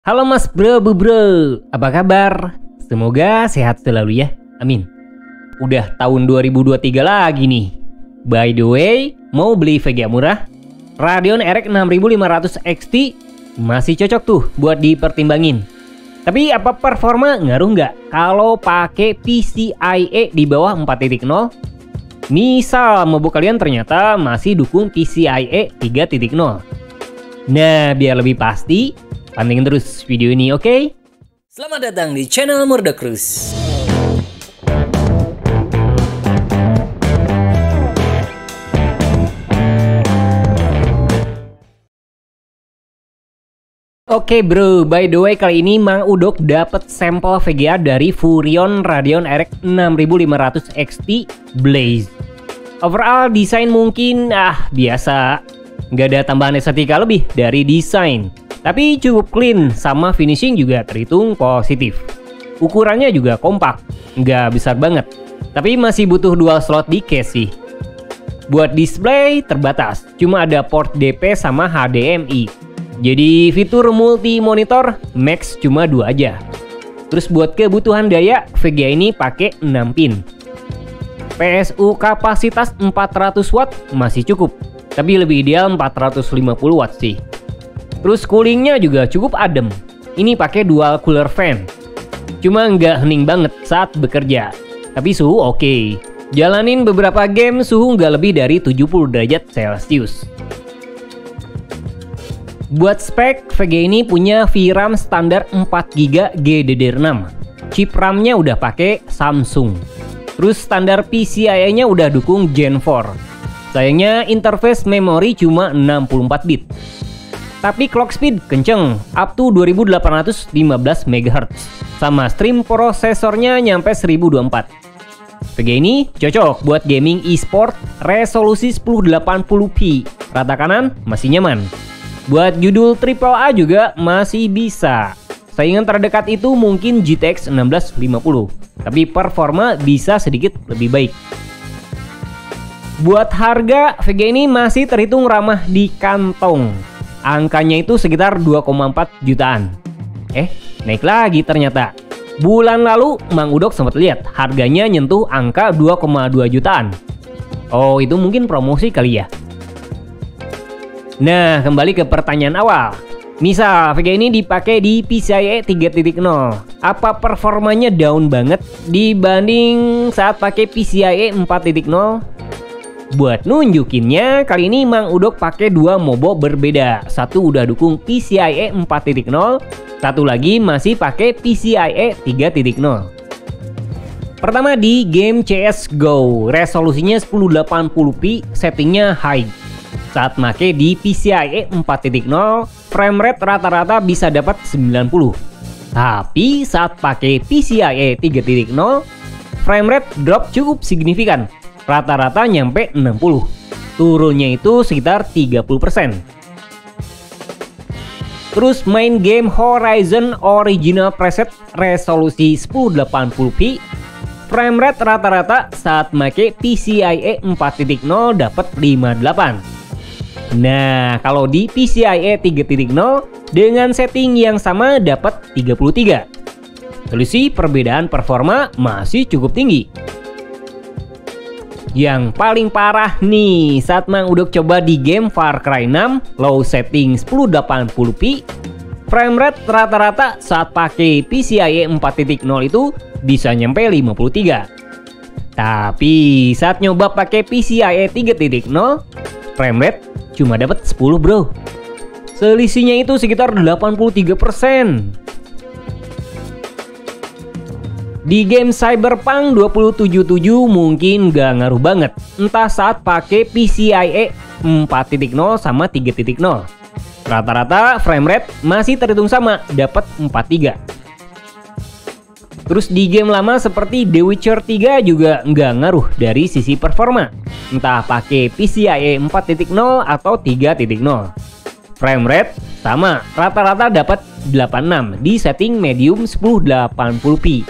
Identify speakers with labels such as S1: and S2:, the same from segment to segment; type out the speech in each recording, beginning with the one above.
S1: Halo Mas Bro, apa kabar? Semoga sehat selalu ya, amin. Udah tahun 2023 lagi nih. By the way, mau beli VGA murah? Radeon RX 6500 XT masih cocok tuh buat dipertimbangin. Tapi apa performa ngaruh nggak kalau pakai PCIe di bawah 4.0? Misal mobile kalian ternyata masih dukung PCIe 3.0. Nah, biar lebih pasti, pantengin terus video ini, oke? Selamat datang di channel Murdacruz. Oke bro, by the way kali ini Mang Udok dapat sampel VGA dari Furion Radeon RX 6500 XT Blaze. Overall desain mungkin biasa, nggak ada tambahan estetika lebih dari desain. Tapi cukup clean, sama finishing juga terhitung positif. Ukurannya juga kompak, nggak besar banget. Tapi masih butuh dual slot di case sih. Buat display terbatas, cuma ada port DP sama HDMI. Jadi fitur multi monitor max cuma 2 aja. Terus buat kebutuhan daya, VGA ini pakai 6 pin. PSU kapasitas 400 watt masih cukup, tapi lebih ideal 450 watt sih. Terus coolingnya juga cukup adem. Ini pakai dual cooler fan. Cuma nggak hening banget saat bekerja. Tapi suhu oke. Jalanin beberapa game suhu nggak lebih dari 70 derajat Celcius. Buat spek, VGA ini punya VRAM standar 4GB GDDR6. Chip RAM-nya udah pakai Samsung. Terus standar PCIe-nya udah dukung Gen 4. Sayangnya interface memori cuma 64 bit. Tapi clock speed kenceng, up to 2815 MHz. Sama stream prosesornya nyampe 1024. VGA ini cocok buat gaming e-sport resolusi 1080p. Rata kanan masih nyaman. Buat judul AAA juga masih bisa. Saingan terdekat itu mungkin GTX 1650. Tapi performa bisa sedikit lebih baik. Buat harga, VGA ini masih terhitung ramah di kantong. Angkanya itu sekitar 2,4 jutaan. Naik lagi ternyata. Bulan lalu Mang Udok sempat lihat harganya nyentuh angka 2,2 jutaan. Oh, itu mungkin promosi kali ya. Nah, kembali ke pertanyaan awal. Misal VGA ini dipakai di PCIe 3.0, apa performanya down banget dibanding saat pakai PCIe 4.0? Buat nunjukinnya, kali ini Mang Udok pakai 2 mobo berbeda. Satu udah dukung PCIe 4.0, satu lagi masih pakai PCIe 3.0. Pertama di game CSGO, resolusinya 1080p, settingnya high. Saat make di PCIe 4.0, frame rate rata-rata bisa dapat 90. Tapi saat pakai PCIe 3.0, frame rate drop cukup signifikan. Rata-rata nyampe 60. Turunnya itu sekitar 30%. Terus main game Horizon Original Preset resolusi 1080p, frame rate rata-rata saat make PCIe 4.0 dapat 58. Nah, kalau di PCIe 3.0 dengan setting yang sama dapat 33. Selisih perbedaan performa masih cukup tinggi. Yang paling parah nih, saat Mang Udok coba di game Far Cry 6 low setting 1080p, frame rate rata-rata saat pakai PCIe 4.0 itu bisa nyampe 53. Tapi saat nyoba pakai PCIe 3.0, frame rate cuma dapat 10 bro. Selisihnya itu sekitar 83%. Di game Cyberpunk 2077 mungkin gak ngaruh banget, entah saat pakai PCIe 4.0 sama 3.0. Rata-rata frame rate masih terhitung sama, dapat 43. Terus di game lama seperti The Witcher 3 juga nggak ngaruh dari sisi performa, entah pakai PCIe 4.0 atau 3.0. Frame rate sama, rata-rata dapat 86 di setting medium 1080p.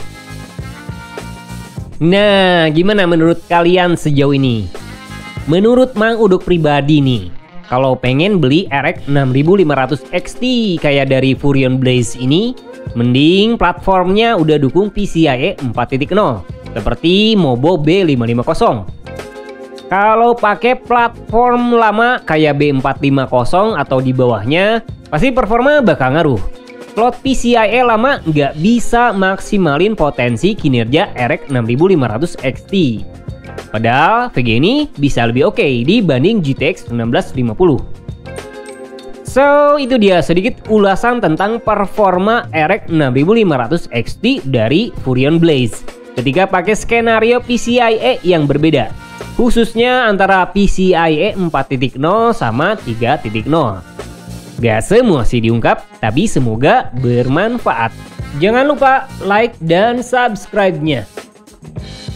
S1: Nah, gimana menurut kalian sejauh ini? Menurut Mang Udok pribadi nih, Kalau pengen beli RX 6500 XT kayak dari Furion Blaze ini, mending platformnya udah dukung PCIe 4.0 seperti Mobo B550. Kalau pakai platform lama kayak B450 atau di bawahnya, pasti performa bakal ngaruh. Slot PCIe lama nggak bisa maksimalin potensi kinerja RX 6500 XT. Padahal VGA ini bisa lebih oke dibanding GTX 1650. So, itu dia sedikit ulasan tentang performa RX 6500 XT dari Furion Blaze ketika pakai skenario PCIe yang berbeda, khususnya antara PCIe 4.0 sama 3.0. Gak semua sih diungkap, tapi semoga bermanfaat. Jangan lupa like dan subscribe-nya.